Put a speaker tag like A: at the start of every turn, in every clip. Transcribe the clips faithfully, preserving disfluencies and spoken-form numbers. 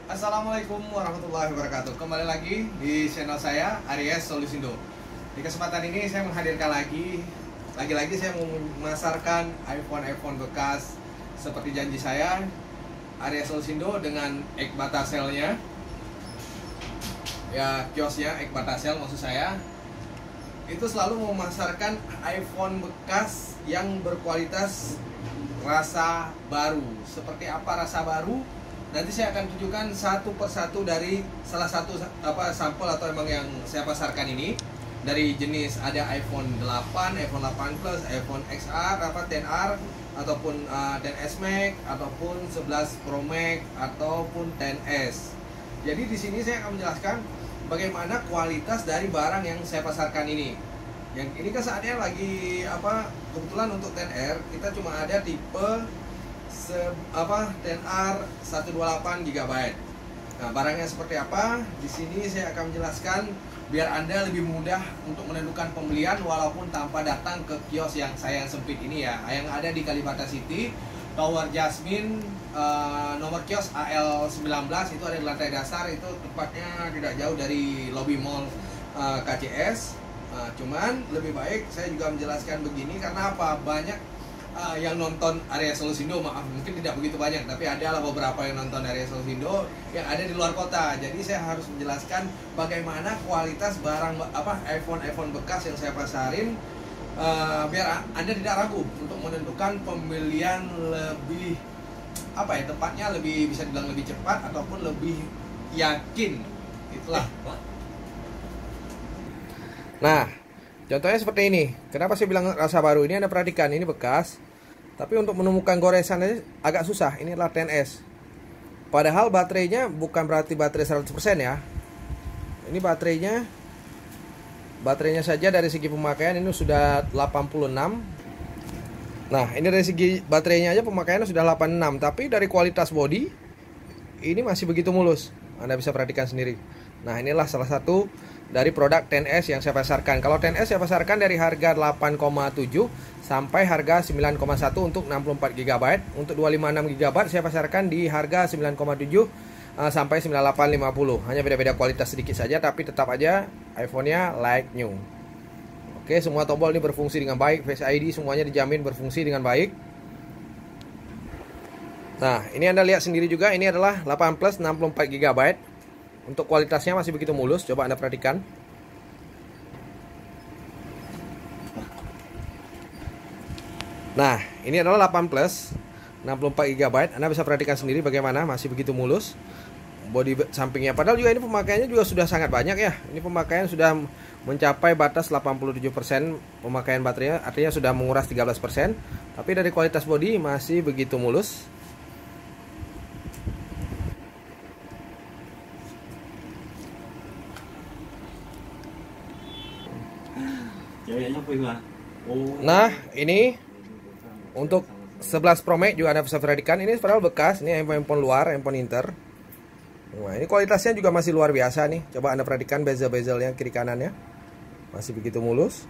A: Assalamualaikum warahmatullahi wabarakatuh. Kembali lagi di channel saya Aries Solusindo. Di kesempatan ini saya menghadirkan lagi Lagi-lagi saya mau memasarkan iPhone-iPhone bekas. Seperti janji saya, Aries Solusindo dengan Ekbatasel-nya, ya kiosnya Ekbatasel maksud saya, itu selalu memasarkan iPhone bekas yang berkualitas rasa baru. Seperti apa rasa baru? Nanti saya akan tunjukkan satu persatu dari salah satu apa sampel atau emang yang saya pasarkan ini. Dari jenis ada iPhone delapan, iPhone delapan Plus, iPhone X R, apa X R, ataupun uh, X S Max, ataupun sebelas Pro Max, ataupun X S. Jadi di sini saya akan menjelaskan bagaimana kualitas dari barang yang saya pasarkan ini. Yang ini kan saatnya lagi apa kebetulan untuk X R kita cuma ada tipe Se, apa X R seratus dua puluh delapan giga byte. Nah, barangnya seperti apa? Di sini saya akan menjelaskan biar Anda lebih mudah untuk menentukan pembelian walaupun tanpa datang ke kios yang saya yang sempit ini ya. Yang ada di Kalibata City, Tower Jasmine, uh, nomor kios A L sembilan belas, itu ada di lantai dasar, itu tepatnya tidak jauh dari lobby mall uh, K C S. Nah, cuman lebih baik saya juga menjelaskan begini karena apa? Banyak Uh, yang nonton Aries Solusindo, maaf mungkin tidak begitu banyak, tapi adalah beberapa yang nonton Aries Solusindo yang ada di luar kota. Jadi saya harus menjelaskan bagaimana kualitas barang apa iPhone iPhone bekas yang saya pasarin, uh, biar Anda tidak ragu untuk menentukan pembelian lebih apa ya tepatnya lebih bisa dibilang lebih cepat ataupun lebih yakin. Itulah. Nah, contohnya seperti ini. Kenapa saya bilang rasa baru? Ini Anda perhatikan, ini bekas. Tapi untuk menemukan goresan aja agak susah. Ini adalah X S. Padahal baterainya bukan berarti baterai seratus persen ya. Ini baterainya Baterainya saja dari segi pemakaian ini sudah delapan puluh enam. Nah, ini dari segi baterainya aja pemakaiannya sudah delapan puluh enam. Tapi dari kualitas body ini masih begitu mulus. Anda bisa perhatikan sendiri. Nah, inilah salah satu dari produk X S yang saya pasarkan. Kalau X S saya pasarkan dari harga delapan koma tujuh sampai harga sembilan koma satu untuk enam puluh empat giga byte. Untuk dua ratus lima puluh enam giga byte saya pasarkan di harga sembilan koma tujuh uh, sampai sembilan puluh delapan lima puluh. Hanya beda-beda kualitas sedikit saja, tapi tetap aja iPhone-nya like new. Oke, semua tombol ini berfungsi dengan baik, Face I D semuanya dijamin berfungsi dengan baik. Nah, ini Anda lihat sendiri juga, ini adalah delapan plus enam puluh empat giga byte. Untuk kualitasnya masih begitu mulus, coba Anda perhatikan. Nah, ini adalah delapan plus enam puluh empat giga byte. Anda bisa perhatikan sendiri bagaimana masih begitu mulus bodi sampingnya. Padahal juga ini pemakaiannya juga sudah sangat banyak ya. Ini pemakaian sudah mencapai batas delapan puluh tujuh persen pemakaian baterainya, artinya sudah menguras tiga belas persen. Tapi dari kualitas bodi masih begitu mulus. Nah, ini untuk sebelas Pro Max juga Anda bisa perhatikan. Ini padahal bekas, ini handphone luar, handphone Inter. Nah, ini kualitasnya juga masih luar biasa nih. Coba Anda perhatikan bezel-bezelnya kiri kanannya. Masih begitu mulus.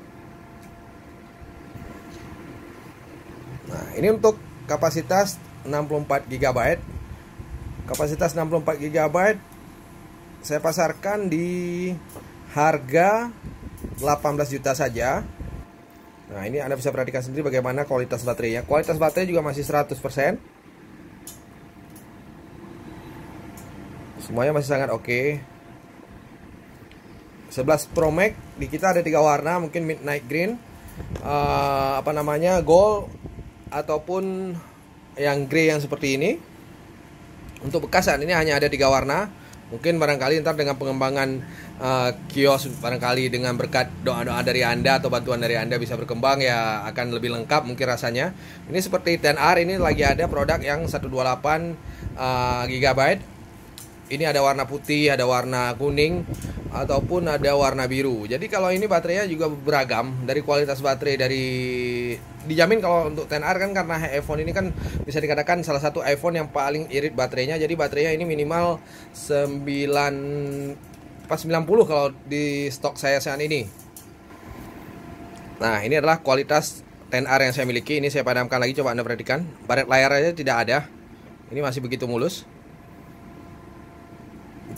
A: Nah, ini untuk kapasitas enam puluh empat giga byte. Kapasitas enam puluh empat giga byte saya pasarkan di harga delapan belas juta saja. Nah, ini Anda bisa perhatikan sendiri bagaimana kualitas baterainya. Kualitas baterai juga masih seratus persen. Semuanya masih sangat oke. sebelas Pro Max di kita ada tiga warna, mungkin midnight green, uh, apa namanya, gold, ataupun yang grey yang seperti ini. Untuk bekas saat ini hanya ada tiga warna. Mungkin barangkali ntar dengan pengembangan uh, kios, barangkali dengan berkat doa-doa dari Anda atau bantuan dari Anda bisa berkembang ya, akan lebih lengkap mungkin rasanya. Ini seperti X R, ini lagi ada produk yang seratus dua puluh delapan uh, giga byte. Ini ada warna putih, ada warna kuning, ataupun ada warna biru. Jadi kalau ini baterainya juga beragam. Dari kualitas baterai, dari dijamin kalau untuk X R kan, karena iPhone ini kan bisa dikatakan salah satu iPhone yang paling irit baterainya. Jadi baterainya ini minimal sembilan pas sembilan puluh kalau di stok saya saat ini. Nah, ini adalah kualitas X R yang saya miliki. Ini saya padamkan lagi, coba Anda perhatikan. Baret layar aja tidak ada. Ini masih begitu mulus.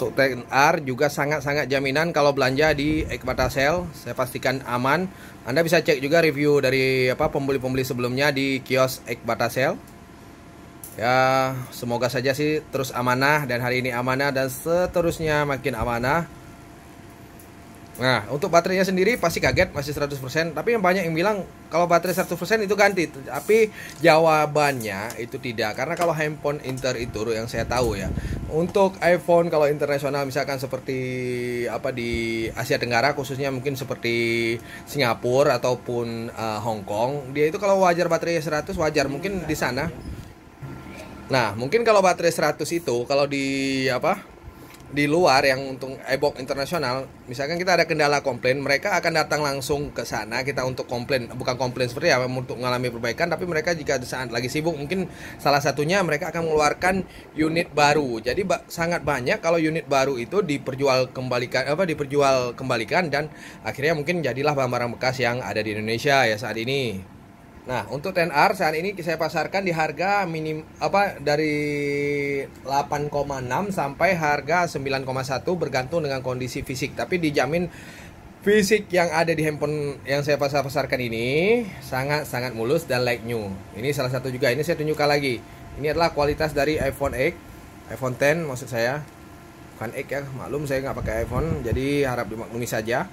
A: untuk X R juga sangat-sangat jaminan kalau belanja di Ekbatasel. Saya pastikan aman. Anda bisa cek juga review dari apa pembeli-pembeli sebelumnya di kios Ekbatasel. Ya, semoga saja sih terus amanah, dan hari ini amanah dan seterusnya makin amanah. Nah, untuk baterainya sendiri pasti kaget masih seratus persen, tapi yang banyak yang bilang kalau baterai seratus persen itu ganti. Tapi jawabannya itu tidak, karena kalau handphone Inter itu yang saya tahu ya, untuk iPhone kalau internasional misalkan seperti apa di Asia Tenggara khususnya mungkin seperti Singapura ataupun uh, Hong Kong, dia itu kalau wajar baterainya seratus wajar mungkin di sana. Nah, mungkin kalau baterai seratus itu kalau di apa di luar yang untuk iBox internasional, misalkan kita ada kendala komplain, mereka akan datang langsung ke sana kita untuk komplain, bukan komplain seperti apa, untuk mengalami perbaikan, tapi mereka jika saat lagi sibuk mungkin salah satunya mereka akan mengeluarkan unit baru. Jadi ba sangat banyak kalau unit baru itu diperjual kembalikan apa diperjual kembalikan dan akhirnya mungkin jadilah barang bekas yang ada di Indonesia ya saat ini. Nah, untuk X R saat ini saya pasarkan di harga minim apa dari delapan koma enam sampai harga sembilan koma satu bergantung dengan kondisi fisik, tapi dijamin fisik yang ada di handphone yang saya pasar-pasarkan ini sangat-sangat mulus dan like new. Ini salah satu juga, ini saya tunjukkan lagi. Ini adalah kualitas dari iPhone X, iPhone X maksud saya. Bukan X ya, maklum saya nggak pakai iPhone, jadi harap dimaklumi saja.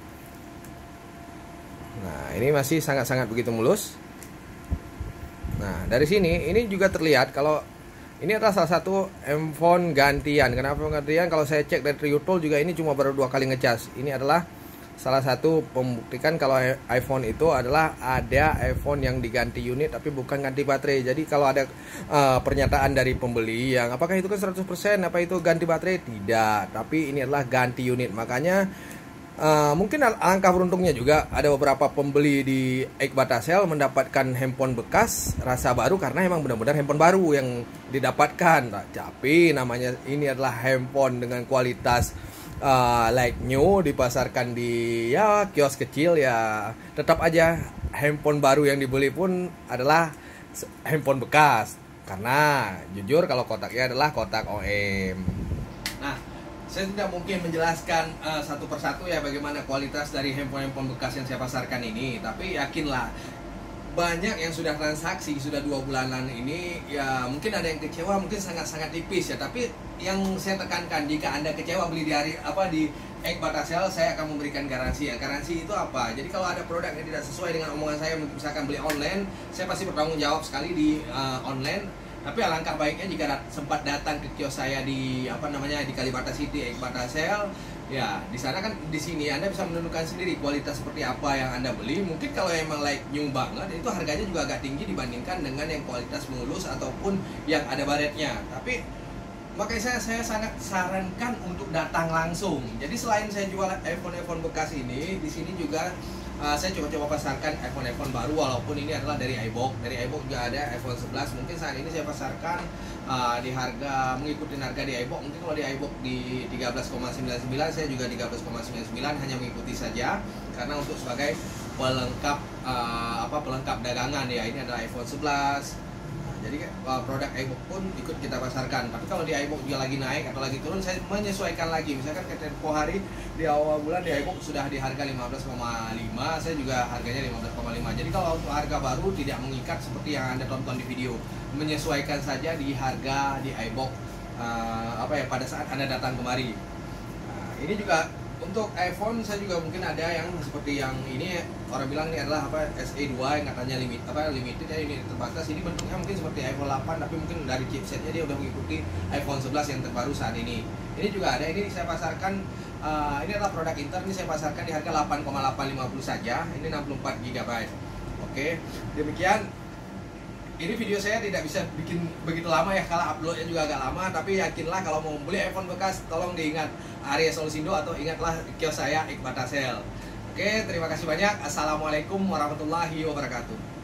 A: Nah, ini masih sangat-sangat begitu mulus. Nah, dari sini ini juga terlihat kalau ini adalah salah satu handphone gantian. Kenapa gantian? Kalau saya cek dari Triutol juga ini cuma baru dua kali ngecas. Ini adalah salah satu pembuktikan kalau iPhone itu adalah ada iPhone yang diganti unit tapi bukan ganti baterai. Jadi kalau ada uh, pernyataan dari pembeli yang apakah itu kan seratus persen apa itu ganti baterai? Tidak, tapi ini adalah ganti unit. Makanya Uh, mungkin alangkah beruntungnya juga ada beberapa pembeli di Ekbatasel mendapatkan handphone bekas rasa baru karena emang benar-benar handphone baru yang didapatkan. Nah, tapi namanya ini adalah handphone dengan kualitas uh, like new, dipasarkan di ya kios kecil, ya tetap aja handphone baru yang dibeli pun adalah handphone bekas karena jujur kalau kotaknya adalah kotak O E M. Nah, saya tidak mungkin menjelaskan uh, satu persatu ya bagaimana kualitas dari handphone-handphone bekas yang saya pasarkan ini, tapi yakinlah banyak yang sudah transaksi sudah dua bulanan ini ya, mungkin ada yang kecewa, mungkin sangat-sangat tipis ya, tapi yang saya tekankan jika Anda kecewa beli di hari apa di Ekbatasel, saya akan memberikan garansi ya. Garansi itu apa? Jadi kalau ada produk yang tidak sesuai dengan omongan saya, misalkan beli online, saya pasti bertanggung jawab sekali di uh, online. Tapi alangkah baiknya jika dat sempat datang ke kios saya di apa namanya di Kalibata City Ekbatasel, ya di sana kan di sini Anda bisa menentukan sendiri kualitas seperti apa yang Anda beli. Mungkin kalau emang like new banget itu harganya juga agak tinggi dibandingkan dengan yang kualitas mulus ataupun yang ada baretnya. Tapi makanya saya saya sangat sarankan untuk datang langsung. Jadi selain saya jual iPhone-iPhone bekas ini, di sini juga Uh, saya coba-coba pasarkan iPhone-iPhone baru walaupun ini adalah dari iBox. Dari iBox juga ada iPhone sebelas. Mungkin saat ini saya pasarkan uh, di harga mengikuti harga di iBox. Mungkin kalau di iBox di tiga belas koma sembilan sembilan, saya juga tiga belas koma sembilan sembilan, hanya mengikuti saja karena untuk sebagai pelengkap uh, apa pelengkap dagangan ya. Ini adalah iPhone sebelas. Jadi uh, produk iBox pun ikut kita pasarkan. Tapi kalau di iBox juga lagi naik atau lagi turun, saya menyesuaikan lagi. Misalkan ke tempo hari di awal bulan di iBox sudah di harga lima belas koma lima, saya juga harganya lima belas koma lima. Jadi kalau untuk harga baru tidak mengikat seperti yang Anda tonton di video. Menyesuaikan saja di harga di iBox uh, apa ya pada saat Anda datang kemari. Nah, ini juga untuk iPhone saya juga mungkin ada yang seperti yang ini, orang bilang ini adalah apa S E dua yang katanya limit apa limited ya, ini terbatas. Ini bentuknya mungkin seperti iPhone delapan tapi mungkin dari chipsetnya dia udah mengikuti iPhone sebelas yang terbaru saat ini. Ini juga ada, ini saya pasarkan uh, ini adalah produk Inter, ini saya pasarkan di harga delapan koma delapan lima puluh saja. Ini enam puluh empat giga byte. Oke, demikian. Ini video saya tidak bisa bikin begitu lama ya, kalau uploadnya juga agak lama. Tapi yakinlah kalau mau beli iPhone bekas, tolong diingat Arya Solusindo atau ingatlah kios saya Ekbatasel. Oke, terima kasih banyak. Assalamualaikum warahmatullahi wabarakatuh.